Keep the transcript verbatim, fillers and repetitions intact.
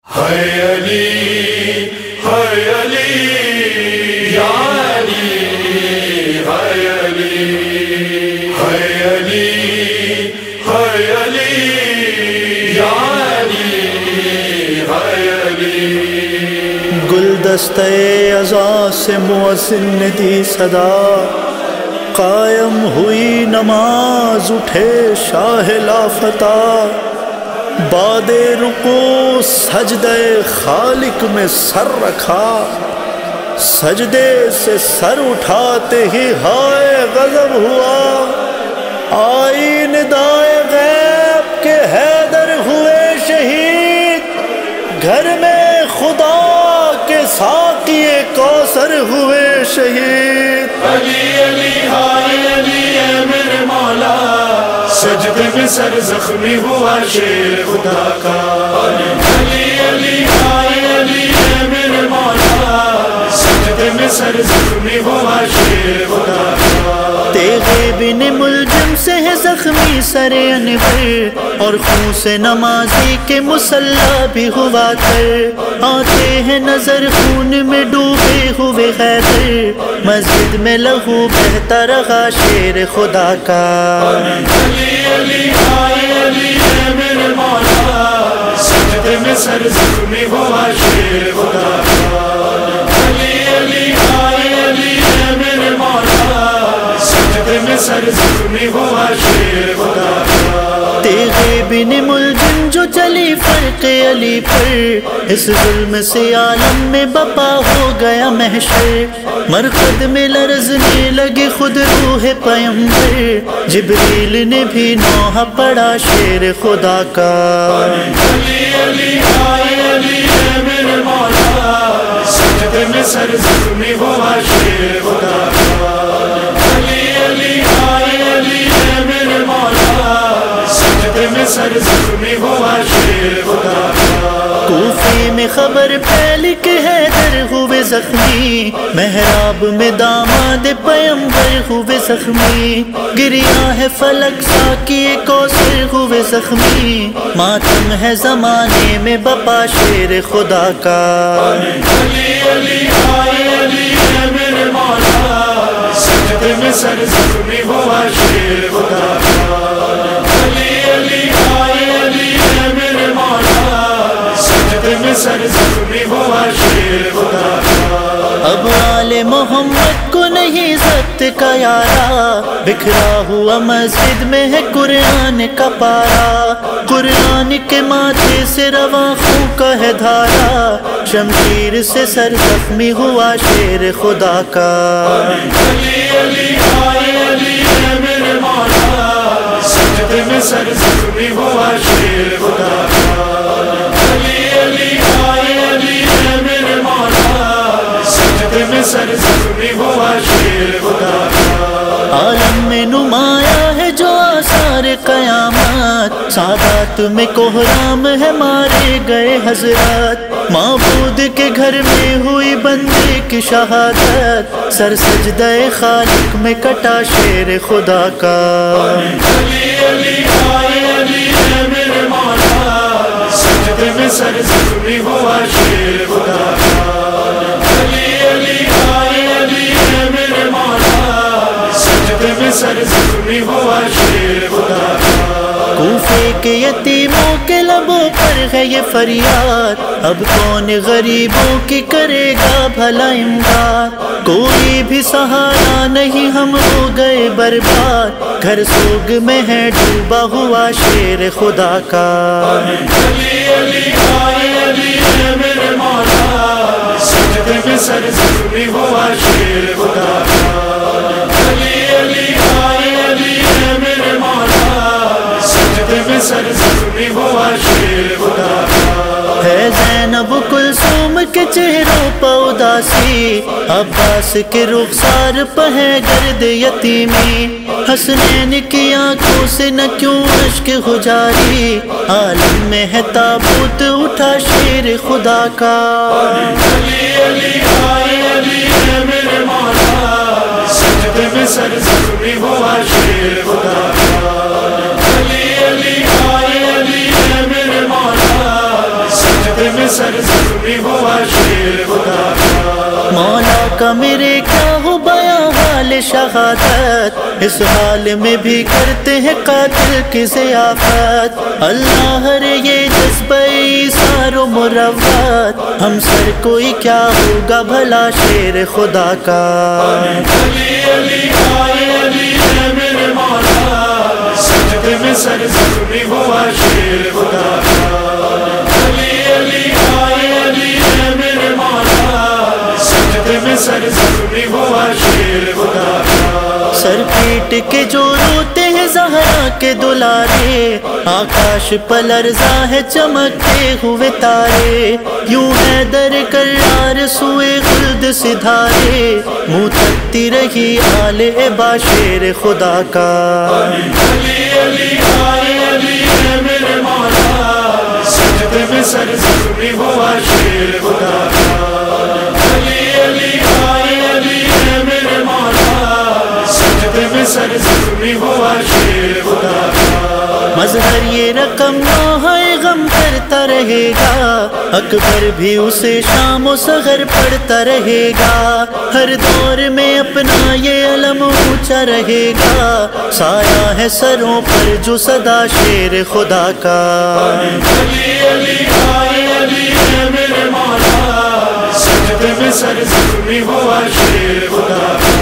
ہے علی ہے علی یا علی ہے علی ہے علی ہے علی یا علی ہے علی۔ گلدستہ ازاں سے مؤذن نے دی صدا، قائم ہوئی نماز اٹھے شاہ لافتہ، بعد رکوع سجدہ خالق میں سر رکھا، سجدے سے سر اٹھاتے ہی ہائے غضب ہوا، آئی ندائے غیب کے حیدر ہوئے شہید، گھر میں خدا کے ساقی کوثر ہوئے شہید۔ علی علی ہائے علی اے میرے مولا، سجدے میں سر زخمی ہوا شیر خدا کا۔ علی علی ہائے علی اے میرے مولا، سجدے میں سر زخمی ہوا شیر خدا کا۔ تیغے بن ملجم سے ہے زخمی سر انور، اور خون سے نمازی کے مصلی بھی ہوا کر، آتے ہیں نظر خون میں ڈوبے ہوئے حیدر، مسجد میں لہو بہتا رہا شیر خدا کا۔ علی علی ہائے علی اے میرے مولا، سجدے میں سر زخمی ہوا شیر خدا کا۔ علی علی ہائے علی اے میرے مولا، سجدے میں سر زخمی ہوا شیر خدا کا۔ تیغے بن ملجم جو چلی فرق علی پر، اس ظلم سے عالم میں بپا ہو گیا محشر، مرقد میں لرزنے لگے خود روح پیمبر، جبریل نے بھی نوحہ پڑھا شیر خدا کا۔ علی علی ہائے علی اے میرے مولا، سجدے میں سر زخمی ہوا شیر خدا کا۔ علی علی ہائے علی اے میرے مولا، سجدے میں سر زخمی ہوا شیر خدا کا۔ کوفے میں خبر پھیلی کہ حیدر ہوئے زخمی، محراب میں داماد پیمبر ہوئے زخمی، گریا ہے فلک ساقی کوثر ہوئے زخمی، ماتم ہے زمانے میں بپا شیر خدا کا۔ علی علی ہائے علی اے میرے مولا، سجدے میں سر زخمی ہوا شیر خدا کا۔ علی علی ہائے علی اے میرے مولا، سجدے میں سر زخمی ہوا شیر خدا کا۔ اب آل محمد کو نہیں ضبط کا یارا، بکھرا ہوا مسجد میں ہے قرآن کا پارا، قرآن کے ماتھے سے رواں خون کا ہے دھارا، شمشیر سے سر زخمی ہوا شیر خدا کا۔ علی علی ہائے علی اے میرے مولا، سجدے میں سر زخمی ہوا شیر خدا کا۔ علی علی ہائے علی اے میرے مولا، سجدے میں سر زخمی ہوا شیر خدا کا۔ عالم میں نمایاں ہے جو آثار قیامت، سادات میں کوہرام ہے مارے گئے حضرات، معبود کے گھر میں ہوئی بندے کی شہادت، سر سجدہ خالق میں کٹا شیر خدا کا۔ علی علی ہائے علی اے میرے مولا، سجدے میں سر زخمی ہوا شیر خدا کا۔ علی علی ہائے علی اے میرے مولا، سجدے میں سر زخمی ہوا شیر خدا کا۔ کوفے کے یتیموں کے لبوں پر ہے یہ فریاد، اب کون غریبوں کی کرے گا بھلا امداد، کوئی بھی سہارا نہیں ہم ہو گئے برباد، گھر سوگ میں ہے ڈوبا ہوا شیر خدا کا۔ علی علی ہائے علی اے میرے مولا، سجدے میں سر زخمی ہوا شیر خدا کا۔ علی علی ہائے علی اے میرے مولا، سجدے میں سر زخمی ہوا شیر خدا کا۔ ہے زینب کلثوم کے چہروں پہ اداسی، عباس کے رخسار پہ ہے گرد یتیمی، حسنین کی آنکھوں سے نہ کیوں اشک ہو جاری، عالم میں ہے تابوت اٹھا شیر خدا کا۔ علی علی ہائے علی اے میرے مولا، سجدے میں سر زخمی ہوا شیر خدا کا۔ علی علی ہائے علی اے میرے مولا، سجدے میں سر شہادت، اس حال میں بھی کرتے ہیں قاتل کی ضیافت۔ اللہ رے یہ جذبہ ایثار و مروت، ہم سر کوئی کیا ہوگا بھلا شیر خدا کا۔ علی علی آئے علی ہے میرے مولا، سجدے میں سر زخمی ہوا شیر خدا کا۔ علی علی آئے علی ہے میرے مولا، سجدے میں سر زخمی ہوا شیر خدا کا۔ سر پیٹ کے جو روتے ہیں زہرا کے دلارے، آکاش پلرزا ہے چمکتے ہوئے تارے، یوں ہے در کرار سوئے خلد سدھارے، منہ تکتی رہی آل ابا شیر خدا کا۔ علی علی آئے علی ہے میرے مولا، سجدے میں سر زخمی ہوا شیر خدا کا۔ علی علی آئے علی ہے میرے مولا، سجدے میں سر زخمی ہوا شیر خدا کا۔ مظہر یہ رقم نوحہ غم کرتا رہے گا، اکبر بھی اسے شام و سحر پڑھتا رہے گا، ہر دور میں اپنا یہ علم اونچا رہے گا، سایہ ہے سروں پر جو صدا شیر خدا کا۔ علی علی آئے علی ہے میرے مولا، سجدے میں سر زخمی ہوا شیر خدا کا۔